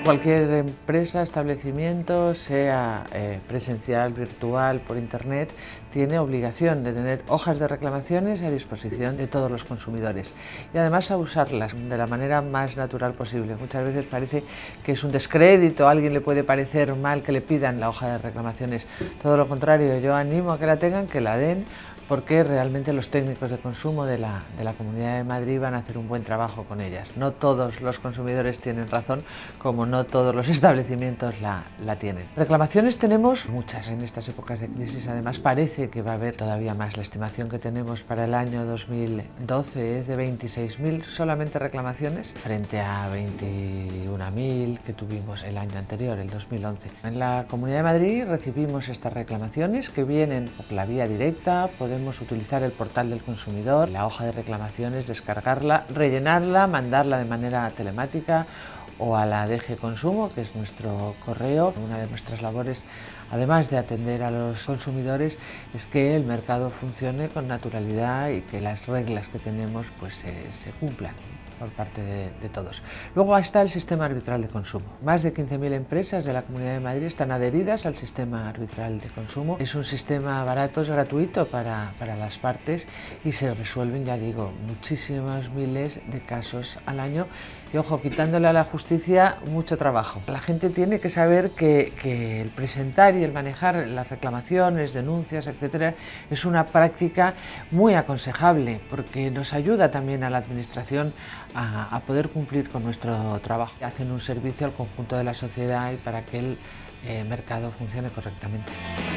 Cualquier empresa, establecimiento, sea presencial, virtual, por internet, tiene obligación de tener hojas de reclamaciones a disposición de todos los consumidores y además a usarlas de la manera más natural posible. Muchas veces parece que es un descrédito, a alguien le puede parecer mal que le pidan la hoja de reclamaciones. Todo lo contrario, yo animo a que la tengan, que la den, porque realmente los técnicos de consumo de la Comunidad de Madrid van a hacer un buen trabajo con ellas. No todos los consumidores tienen razón, como no todos los establecimientos la tienen. Reclamaciones tenemos muchas en estas épocas de crisis, además parece que va a haber todavía más. La estimación que tenemos para el año 2012 es de 26.000 solamente reclamaciones, frente a 21.000 que tuvimos el año anterior, el 2011. En la Comunidad de Madrid recibimos estas reclamaciones que vienen por la vía directa. Podemos utilizar el portal del consumidor, la hoja de reclamaciones, descargarla, rellenarla, mandarla de manera telemática o a la DG Consumo, que es nuestro correo. Una de nuestras labores, además de atender a los consumidores, es que el mercado funcione con naturalidad y que las reglas que tenemos pues, se cumplan por parte de todos. Luego está el sistema arbitral de consumo. Más de 15.000 empresas de la Comunidad de Madrid están adheridas al sistema arbitral de consumo. Es un sistema barato, es gratuito para las partes y se resuelven, ya digo, muchísimos miles de casos al año. Y ojo, quitándole a la justicia mucho trabajo. La gente tiene que saber que el presentar y el manejar las reclamaciones, denuncias, etcétera, es una práctica muy aconsejable porque nos ayuda también a la administración a poder cumplir con nuestro trabajo. Hacen un servicio al conjunto de la sociedad y para que el mercado funcione correctamente.